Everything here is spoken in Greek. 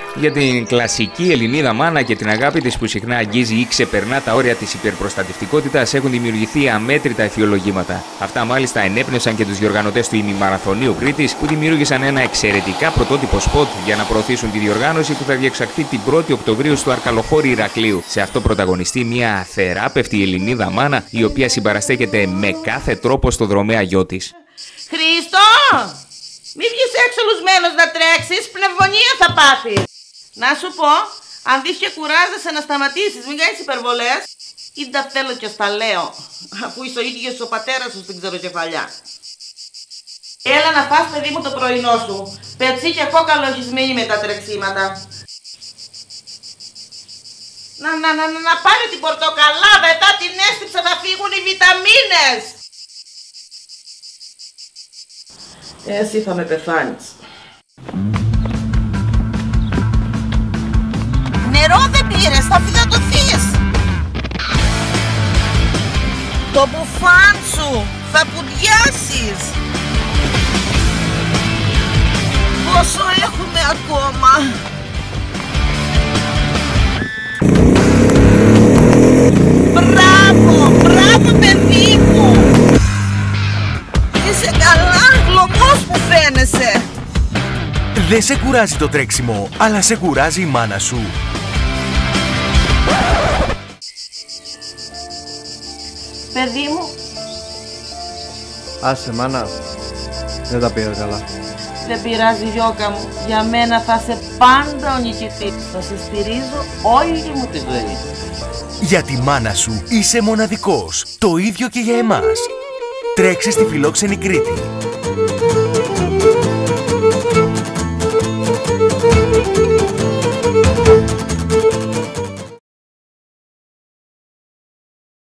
Για την κλασική Ελληνίδα μάνα και την αγάπη της που συχνά αγγίζει ή ξεπερνά τα όρια της υπερπροστατευτικότητας έχουν δημιουργηθεί αμέτρητα εφιολογήματα. Αυτά μάλιστα ενέπνευσαν και τους διοργανωτές του ημιμαραθωνίου Κρήτης που δημιούργησαν ένα εξαιρετικά πρωτότυπο σποτ για να προωθήσουν τη διοργάνωση που θα διεξαχθεί την 1η Οκτωβρίου στο Αρκαλοχώρι Ηρακλείου. Σε αυτό πρωταγωνιστεί μια αθεράπευτη Ελληνίδα μάνα η οποία συμπαραστέκεται με κάθε τρόπο στο δρομέα γιο της. Χρήστο! Μη βγεις έξω λουσμένος να τρέξεις, πνευμονία θα πάθεις. Να σου πω, αν δεις και κουράζεσαι να σταματήσεις, μην κάνεις υπερβολές. Ή τα θέλω και στα λέω, αφού είσαι ο ίδιος ο πατέρας σου στην ξεροκεφαλιά. Έλα να φας, παιδί μου, το πρωινό σου. Πετσί και κόκαλο έχεις μείνει με τα τρεξίματα. Να πάρε την πορτοκαλάδα, μετά την έστυψα θα φύγουν οι βιταμίνες. Εσύ θα με πεθάνεις. Νερό δεν πήρες, θα φυδατωθείς. Το μπουφάν σου θα πουδιάσεις. Πόσο έχουμε ακόμα? Μπράβο παιδί μου. Είσαι καλά, χλωμός που φαίνεσαι. Δεν σε κουράζει το τρέξιμο, αλλά σε κουράζει η μάνα σου. Παιδί μου. Άσε μάνα, δεν τα πήγα καλά. Δεν πειράζει γιώκα μου, για μένα θα είσαι πάντα ο νικητής. Θα σε στηρίζω όλη μου τη ζωή. Για τη μάνα σου είσαι μοναδικός, το ίδιο και για εμάς. Τρέξε στη φιλόξενη Κρήτη.